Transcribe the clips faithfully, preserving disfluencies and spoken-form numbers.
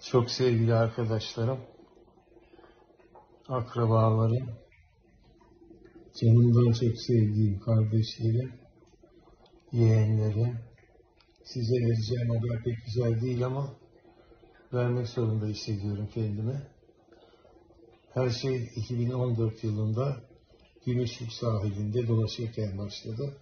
Çok sevgili arkadaşlarım, akrabalarım, canımdan çok sevdiğim kardeşlerim, yeğenlerim, size vereceğim haber pek güzel değil ama vermek zorunda hissediyorum kendimi. Her şey iki bin on dört yılında Gümüşlük sahilinde dolaşırken başladı.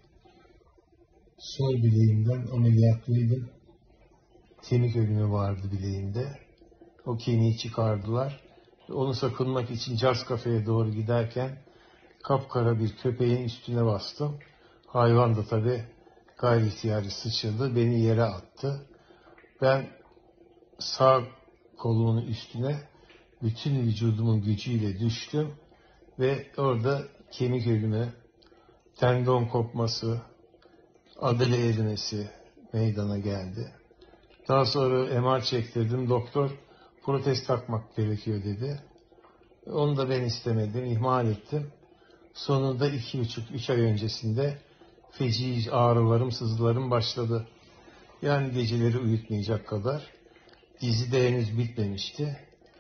Sol bileğimden ameliyatlıydım. Kemik ölümü vardı bileğimde. O kemiği çıkardılar. Onu sakınmak için caz kafeye doğru giderken kapkara bir köpeğin üstüne bastım. Hayvan da tabii gayri ihtiyari sıçradı. Beni yere attı. Ben sağ kolumun üstüne bütün vücudumun gücüyle düştüm. Ve orada kemik ölümü, tendon kopması, adale erimesi meydana geldi. Daha sonra M R çektirdim. Doktor protez takmak gerekiyor dedi. Onu da ben istemedim, ihmal ettim. Sonunda iki buçuk, üç ay öncesinde feci ağrılarım, sızılarım başladı. Yani geceleri uyutmayacak kadar. Dizi de henüz bitmemişti.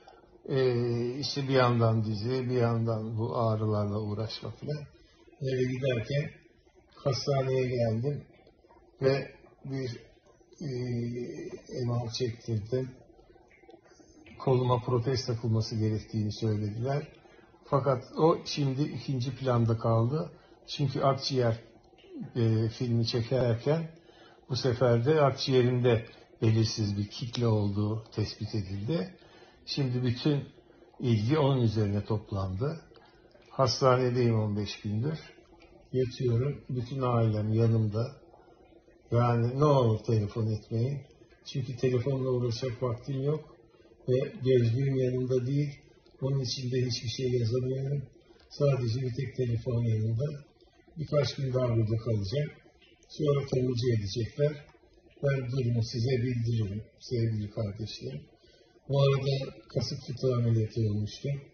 Ee, işte bir yandan dizi, bir yandan bu ağrılarla uğraşmak falan. Eve giderken hastaneye geldim ve bir e, M R çektirdim. Koluma protez takılması gerektiğini söylediler. Fakat o şimdi ikinci planda kaldı. Çünkü akciğer e, filmi çekerken bu sefer de akciğerinde belirsiz bir kitle olduğu tespit edildi. Şimdi bütün ilgi onun üzerine toplandı. Hastanedeyim on beş gündür. Yatıyorum. Bütün ailem yanımda. Yani ne olur telefon etmeyin. Çünkü telefonla uğraşacak vaktim yok. Ve gözlüğüm yanımda değil. Onun içinde hiçbir şey yazamıyorum. Sadece bir tek telefon yanımda. Birkaç gün daha burada kalacağım. Sonra taburcu edecekler. Ben durumu size bildiririm sevgili kardeşlerim. Bu arada kasık fıtığı ameliyatı olmuştum.